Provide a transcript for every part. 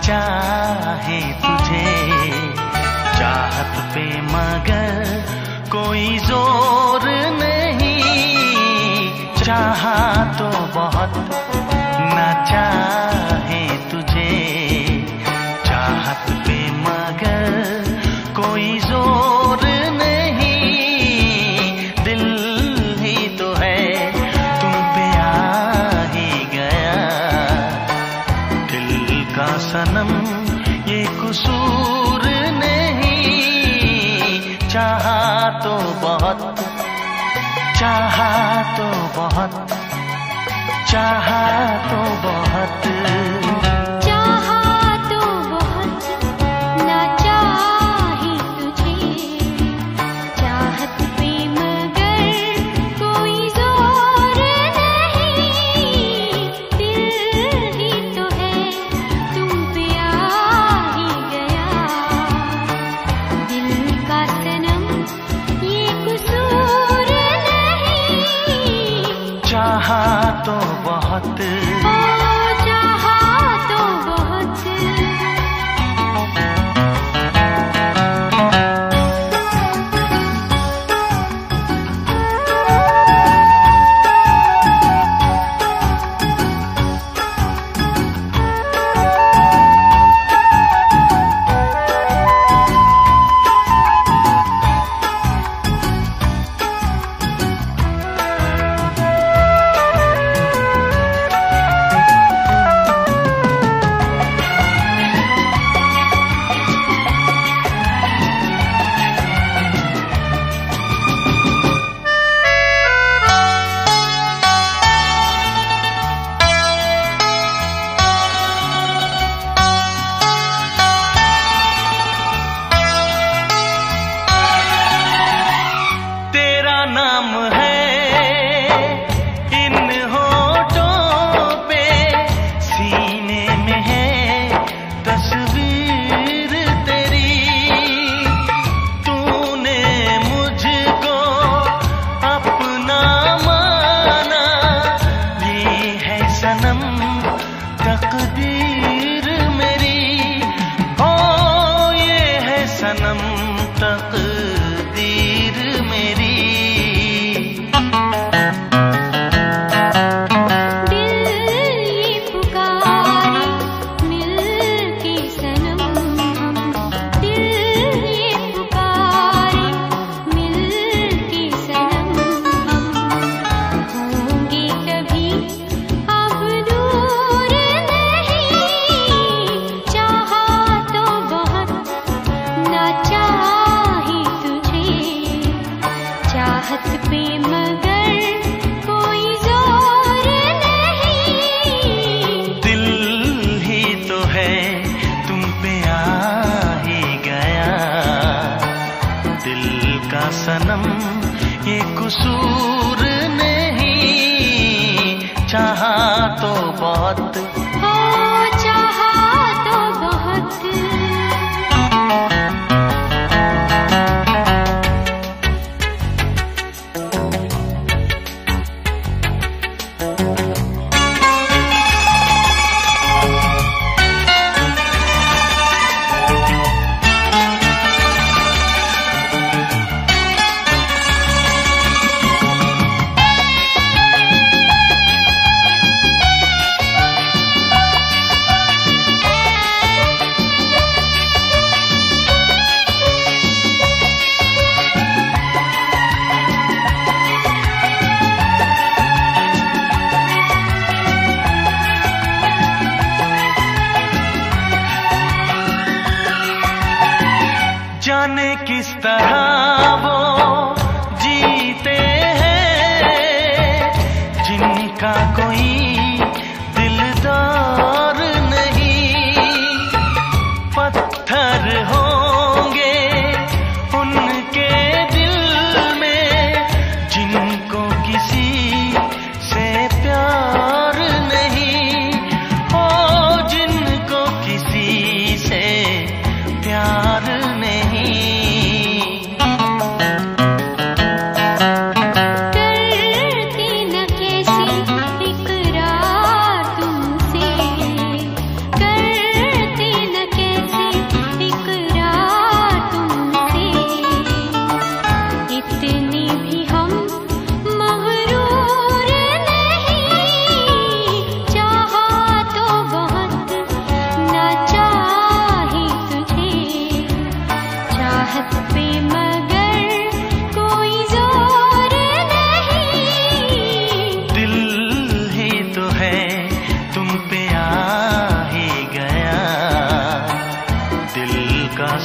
चाहे तुझे चाहत पे मगर कोई जोर नहीं। चाहा तो बहुत ना चाहे तुझे चाहत पे मगर कोई जोर नहीं। दिल ही तो है तुम पे आ ही गया। दिल का सनम ये कसूर नहीं। चाहा तो बहुत चाहा तो बहुत चाहा तो बहुत चाहा तो बहुत ना चाहे तुझे चाहत पे मगर कोई जोर नहीं। दिल ही तो है तुम पे आ ही गया। दिल का सनम ये कसूर नहीं। चाहा तो बहुत चाहा तो बहुत नाम है इन होठों पे सीने में है तस्वीर तेरी। तूने मुझको अपना माना ये है सनम तकदीर मेरी। ओ ये है सनम तकदीर मेरी। चाहत पे मगर कोई जोर नहीं। दिल ही तो है तुम पे आ ही गया। दिल का सनम ये कसूर नहीं। चाहा तो बहुत चाहा तो बहुत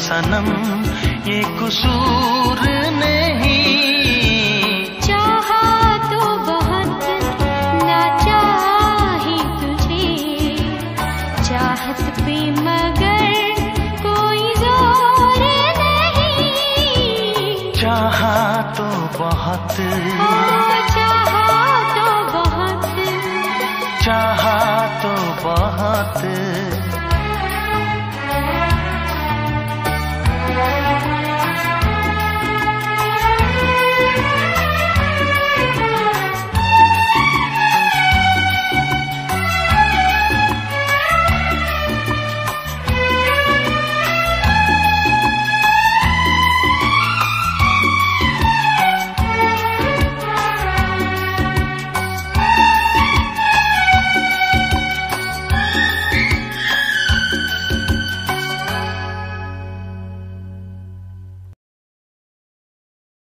सनम ये कसूर नहीं। चाहा तो बहुत ना चाही तुझे, चाहत पे मगर कोई जोर नहीं। चाहा तो बहुत, चाहा तो बहुत, चाहा तो बहुत।